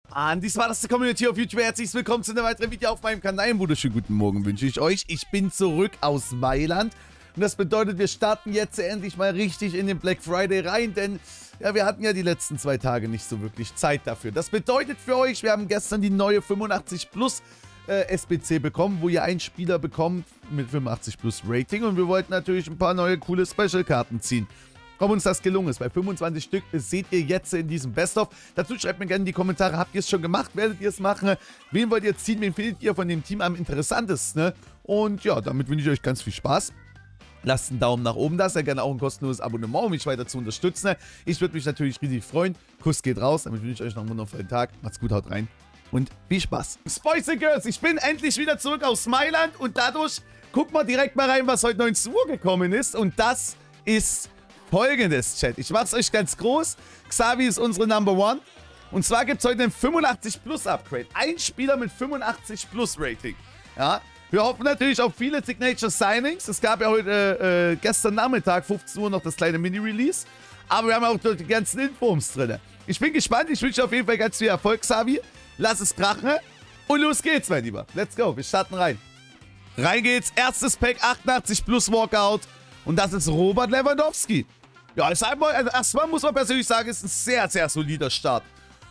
An dies war das die Community auf YouTube. Herzlich willkommen zu einem weiteren Video auf meinem Kanal. Einen wunderschönen guten Morgen wünsche ich euch. Ich bin zurück aus Mailand. Und das bedeutet, wir starten jetzt endlich mal richtig in den Black Friday rein. Denn ja, wir hatten ja die letzten 2 Tage nicht so wirklich Zeit dafür. Das bedeutet für euch, wir haben gestern die neue 85 Plus SBC bekommen, wo ihr einen Spieler bekommt mit 85 Plus Rating. Und wir wollten natürlich ein paar neue coole Special-Karten ziehen. Ob uns das gelungen ist. Bei 25 Stück seht ihr jetzt in diesem Best-of. Dazu schreibt mir gerne in die Kommentare, habt ihr es schon gemacht? Werdet ihr es machen? Wen wollt ihr ziehen? Wen findet ihr von dem Team am interessantesten? Ne? Und ja, damit wünsche ich euch ganz viel Spaß. Lasst einen Daumen nach oben da, sehr gerne auch ein kostenloses Abonnement, um mich weiter zu unterstützen. Ich würde mich natürlich riesig freuen. Kuss geht raus, damit wünsche ich euch noch einen wundervollen Tag. Macht's gut, haut rein und viel Spaß. Boys and Girls, ich bin endlich wieder zurück aus Mailand und dadurch, guckt mal direkt mal rein, was heute 19 Uhr gekommen ist. Und das ist Folgendes, Chat. Ich mach's euch ganz groß. Xavi ist unsere Number One. Und zwar gibt es heute ein 85 Plus Upgrade. Ein Spieler mit 85 Plus Rating. Ja. Wir hoffen natürlich auf viele Signature Signings. Es gab ja heute, gestern Nachmittag, 15 Uhr, noch das kleine Mini-Release. Aber wir haben auch die ganzen Infos drin. Ich bin gespannt. Ich wünsche auf jeden Fall ganz viel Erfolg, Xavi. Lass es krachen. Und los geht's, mein Lieber. Let's go. Wir starten rein. Rein geht's. Erstes Pack, 88 Plus Walkout. Und das ist Robert Lewandowski. Ja, ist einmal, also erstmal muss man persönlich sagen, ist ein sehr, sehr solider Start.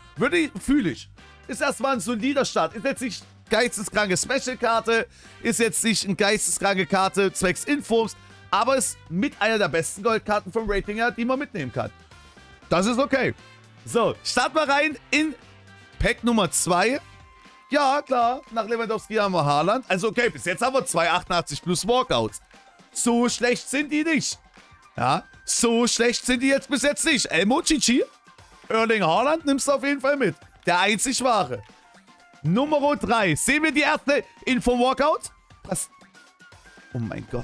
Fühle ich. Ist erstmal ein solider Start. Ist jetzt nicht geisteskranke Special-Karte, ist jetzt nicht eine geisteskranke Karte zwecks Infos, aber ist mit einer der besten Goldkarten vom Rating her, die man mitnehmen kann. Das ist okay. So, starten wir rein in Pack Nummer 2. Ja, klar, nach Lewandowski haben wir Haaland. Also okay, bis jetzt haben wir 2 88 Plus Walkouts. So schlecht sind die nicht. Ja, so schlecht sind die jetzt bis jetzt nicht. Elmo Chichi, Erling Haaland nimmst du auf jeden Fall mit. Der einzig wahre. Nummer 3. Sehen wir die erste Info-Walkout? Was? Oh mein Gott.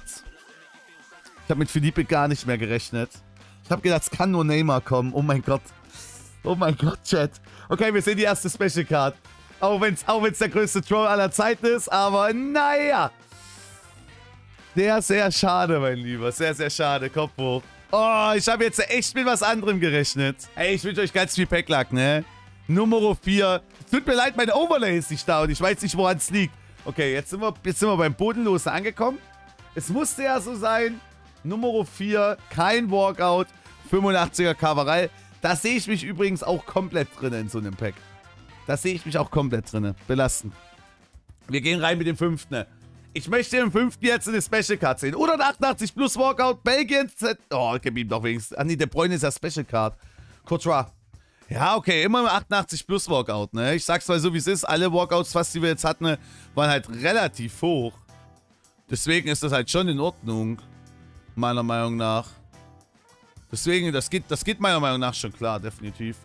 Ich habe mit Philippe gar nicht mehr gerechnet. Ich habe gedacht, es kann nur Neymar kommen. Oh mein Gott. Oh mein Gott, Chat. Okay, wir sehen die erste Special Card. Auch wenn's der größte Troll aller Zeiten ist, aber naja. Sehr, sehr schade, mein Lieber. Sehr, sehr schade. Kopf hoch. Oh, ich habe jetzt echt mit was anderem gerechnet. Ey, ich wünsche euch ganz viel Packlack, ne? Nummer 4. Tut mir leid, mein Overlay ist nicht da und ich weiß nicht, woran es liegt. Okay, jetzt sind wir beim Bodenlosen angekommen. Es musste ja so sein. Nummer 4. Kein Walkout. 85er Kavallerie. Da sehe ich mich übrigens auch komplett drin in so einem Pack. Da sehe ich mich auch komplett drin. Belastend. Wir gehen rein mit dem 5. Ich möchte im 5. jetzt eine Special Card sehen. 188 Plus Walkout, Belgien Z. Oh, gib ihm doch wenigstens. Ah, nee, De Bruyne ist ja Special Card. Courtois. Ja, okay, immer im 88 Plus Walkout, ne? Ich sag's mal so, wie es ist. Alle Walkouts, fast die wir jetzt hatten, waren halt relativ hoch. Deswegen ist das halt schon in Ordnung. Meiner Meinung nach. Deswegen, das geht meiner Meinung nach schon klar, definitiv.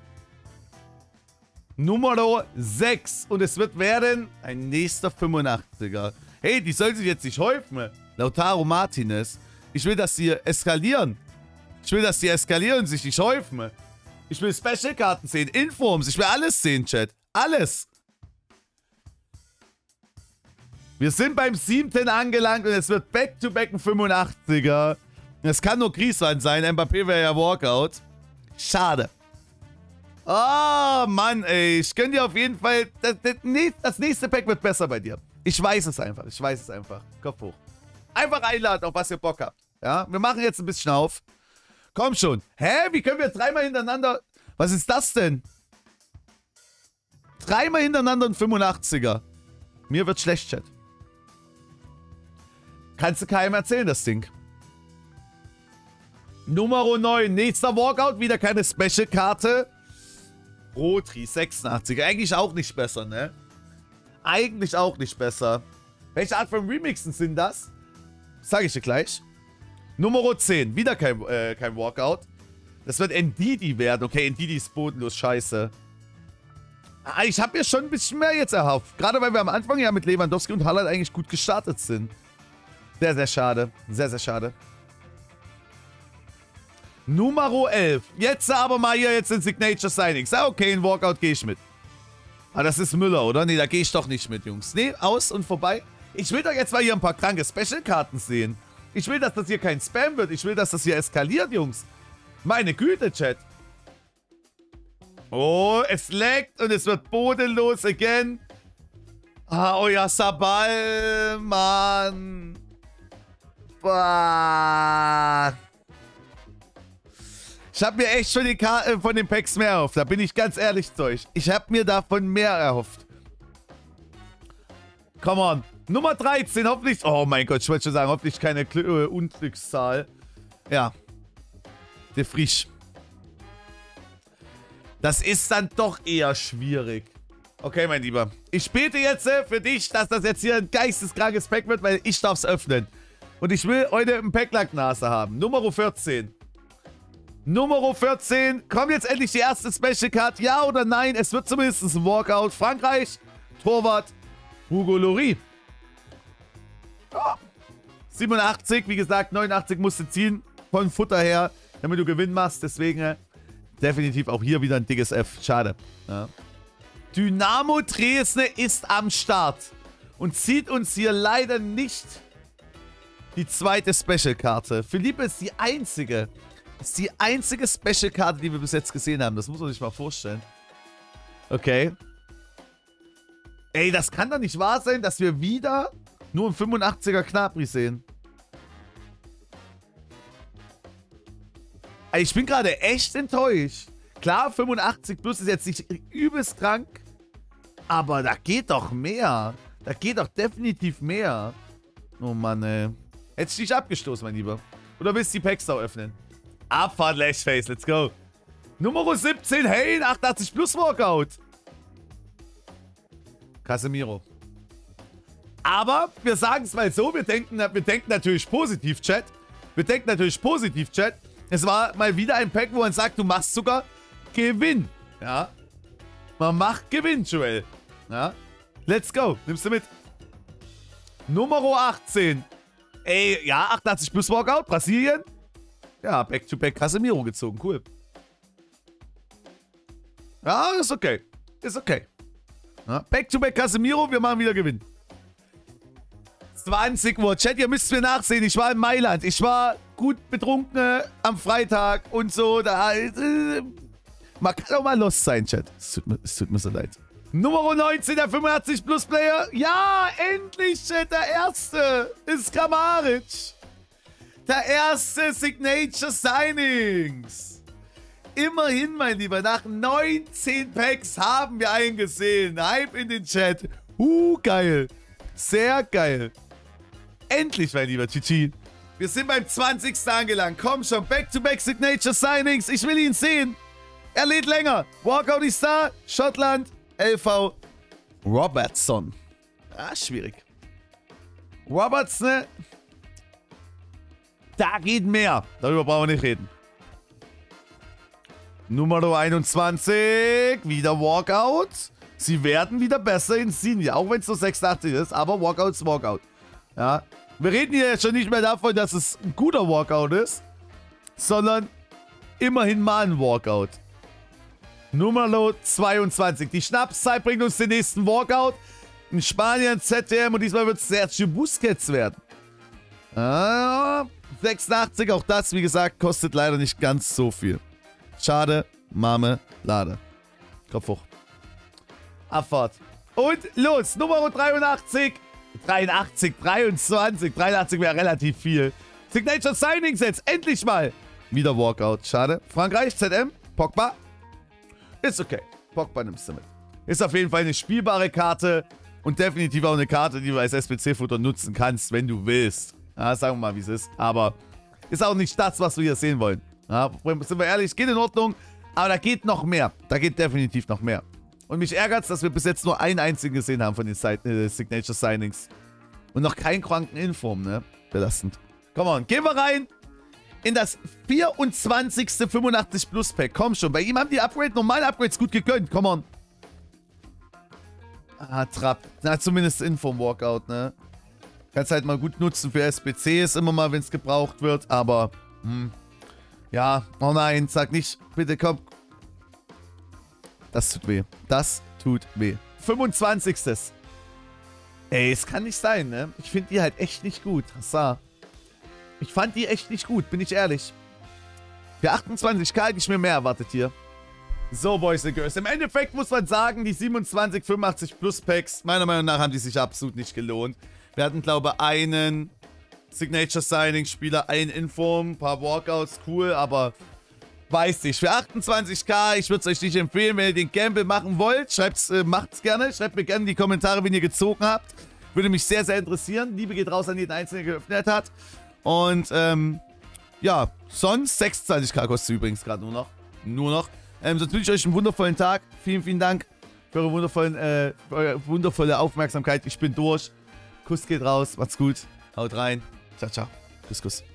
Nummer 6. Und es wird werden ein nächster 85er. Hey, die sollen sich jetzt nicht häufen. Lautaro Martinez. Ich will, dass sie eskalieren. Ich will, dass sie eskalieren und sich nicht häufen. Ich will Special-Karten sehen, Informs. Ich will alles sehen, Chat. Alles. Wir sind beim 7. angelangt und es wird back-to-back ein 85er. Es kann nur Griezmann sein. Mbappé wäre ja Walkout. Schade. Oh, Mann, ey. Ich gönn dir auf jeden Fall... Das nächste Pack wird besser bei dir. Ich weiß es einfach. Ich weiß es einfach. Kopf hoch. Einfach einladen, auf was ihr Bock habt. Ja, wir machen jetzt ein bisschen auf. Komm schon. Hä? Wie können wir 3-mal hintereinander... Was ist das denn? 3-mal hintereinander ein 85er. Mir wird schlecht, Chat. Kannst du keinem erzählen, das Ding. Nummer 9. Nächster Walkout. Wieder keine Special-Karte. Rotri, 86er. Eigentlich auch nicht besser, ne? Eigentlich auch nicht besser. Welche Art von Remixen sind das? Sag ich dir gleich. Nummer 10. Wieder kein Walkout. Das wird Ndidi werden. Okay, Ndidi ist bodenlos. Scheiße. Ich habe mir schon ein bisschen mehr jetzt erhofft. Gerade weil wir am Anfang ja mit Lewandowski und Haaland eigentlich gut gestartet sind. Sehr, sehr schade. Sehr, sehr schade. Nummer 11. Jetzt aber mal hier jetzt in Signature Signings. Ah, okay, in Walkout gehe ich mit. Ah, das ist Müller, oder? Nee, da gehe ich doch nicht mit, Jungs. Nee, aus und vorbei. Ich will doch jetzt mal hier ein paar kranke Special-Karten sehen. Ich will, dass das hier kein Spam wird. Ich will, dass das hier eskaliert, Jungs. Meine Güte, Chat. Oh, es leckt und es wird bodenlos again. Ah, euer Sabal, Mann. Bah. Ich habe mir echt schon die von den Packs mehr erhofft. Da bin ich ganz ehrlich zu euch. Ich habe mir davon mehr erhofft. Come on. Nummer 13, hoffentlich... Oh mein Gott, ich wollte schon sagen, hoffentlich keine Unglückszahl. Ja. Der Frisch. Das ist dann doch eher schwierig. Okay, mein Lieber. Ich bete jetzt für dich, dass das jetzt hier ein geisteskrankes Pack wird, weil ich darf es öffnen. Und ich will heute ein Packlack-Nase haben. Nummer 14. Nummer 14. Kommt jetzt endlich die erste Special Card? Ja oder nein? Es wird zumindest ein Walkout. Frankreich. Torwart. Hugo Lloris. Oh. 87. Wie gesagt, 89 musst du ziehen. Von Futter her, damit du Gewinn machst. Deswegen definitiv auch hier wieder ein dickes F. Schade. Ja. Dynamo Dresden ist am Start. Und zieht uns hier leider nicht die zweite Special-Karte. Philippe ist die einzige. Ist die einzige Special-Karte, die wir bis jetzt gesehen haben. Das muss man sich mal vorstellen. Okay. Ey, das kann doch nicht wahr sein, dass wir wieder nur einen 85er Gnabry sehen. Ey, ich bin gerade echt enttäuscht. Klar, 85 plus ist jetzt nicht übelst krank. Aber da geht doch mehr. Da geht doch definitiv mehr. Oh Mann, ey. Hättest du dich abgestoßen, mein Lieber. Oder willst du die Packs auch öffnen? Abfahrt, Lashface, let's go. Nummer 17, hey, 88 plus Walkout. Casemiro. Aber wir sagen es mal so, wir denken natürlich positiv, Chat. Wir denken natürlich positiv, Chat. Es war mal wieder ein Pack, wo man sagt, du machst sogar Gewinn. Ja. Man macht Gewinn, Joel. Ja. Let's go. Nimmst du mit. Nummer 18. Ey, ja, 88 plus Walkout, Brasilien. Ja, Back-to-Back Casemiro gezogen, cool. Ja, ist okay. Ist okay. Ja, Back-to-Back Casemiro, wir machen wieder Gewinn. 20 Uhr. Chat, ihr müsst mir nachsehen. Ich war in Mailand. Ich war gut betrunken am Freitag und so. Da, man kann auch mal lost sein, Chat. Es tut mir so leid. Nummer 19, der 85 Plus Player. Ja, endlich, Chat. Der erste ist Kramaric. Der erste Signature Signings. Immerhin, mein Lieber, nach 19 Packs haben wir einen gesehen. Hype in den Chat. Geil. Sehr geil. Endlich, mein Lieber GG. Wir sind beim 20. angelangt. Komm schon, Back-to-Back Signature Signings. Ich will ihn sehen. Er lädt länger. Walkout ist da. Schottland. LV. Robertson. Ah, schwierig. Robertson. Da geht mehr. Darüber brauchen wir nicht reden. Nummer 21. Wieder Walkout. Sie werden wieder besser in Senior. Auch wenn es nur 86 ist. Aber Walkout ist Walkout. Ja. Wir reden hier jetzt schon nicht mehr davon, dass es ein guter Walkout ist. Sondern immerhin mal ein Walkout. Nummer 22. Die Schnapszeit bringt uns den nächsten Walkout. In Spanien, ZDM. Und diesmal wird es Sergio Busquets werden. 86. Auch das, wie gesagt, kostet leider nicht ganz so viel. Schade. Marmelade. Kopf hoch. Abfahrt. Und los. Nummer 83. 83, 23. 83 wäre relativ viel. Signature Signings jetzt. Endlich mal. Wieder Walkout. Schade. Frankreich, ZM. Pogba. Ist okay. Pogba nimmst du mit. Ist auf jeden Fall eine spielbare Karte. Und definitiv auch eine Karte, die du als SBC-Futter nutzen kannst, wenn du willst. Ja, sagen wir mal, wie es ist. Aber ist auch nicht das, was wir hier sehen wollen. Ja, sind wir ehrlich, geht in Ordnung. Aber da geht noch mehr. Da geht definitiv noch mehr. Und mich ärgert es, dass wir bis jetzt nur einen einzigen gesehen haben von den Signature Signings. Und noch keinen kranken Inform, ne? Belastend. Come on, gehen wir rein in das 24. 85 Plus Pack. Komm schon, bei ihm haben die normale Upgrades gut gegönnt. Come on. Ah, Trapp. Na, zumindest Inform Walkout, ne? Kannst halt mal gut nutzen für SBCs immer mal, wenn es gebraucht wird. Aber, ja. Oh nein, sag nicht. Bitte komm. Das tut weh. Das tut weh. 25. Ey, es kann nicht sein, ne? Ich finde die halt echt nicht gut. Hassar. Ich fand die echt nicht gut, bin ich ehrlich. Für 28k hätte ich mir mehr erwartet hier. So, Boys and Girls. Im Endeffekt muss man sagen, die 27 85 Plus Packs, meiner Meinung nach, haben die sich absolut nicht gelohnt. Wir hatten, glaube ich, einen Signature Signing Spieler, einen Inform, ein paar Walkouts, cool, aber weiß nicht. Für 28k, ich würde es euch nicht empfehlen, wenn ihr den Gamble machen wollt, macht's gerne. Schreibt mir gerne in die Kommentare, wenn ihr gezogen habt. Würde mich sehr, sehr interessieren. Liebe geht raus an jeden Einzelnen, der geöffnet hat. Und, ja, sonst 26k kostet übrigens gerade nur noch. Sonst wünsche ich euch einen wundervollen Tag. Vielen, vielen Dank für eure wundervolle Aufmerksamkeit. Ich bin durch. Kuss geht raus. Macht's gut. Haut rein. Ciao, ciao. Kuss, Kuss.